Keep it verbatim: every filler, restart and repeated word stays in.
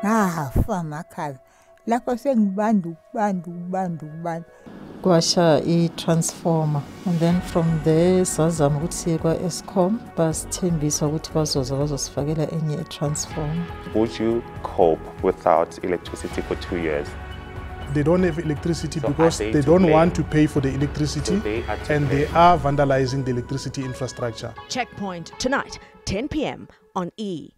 Ngafa amakhaza. Lapho sengibanda ukubanda ukubanda ukubanda. Kwasha i-transformer, and then from there sazama ukuthi siye kwa-Eskom basithembisa ukuthi bazoza bazosifakela enye i-transformer. Would you cope without electricity for two years? They don't have electricity So because they they to don't blame? want to pay for the electricity, So they are to and they blame? are vandalizing the electricity infrastructure. Checkpoint tonight, ten p m on E!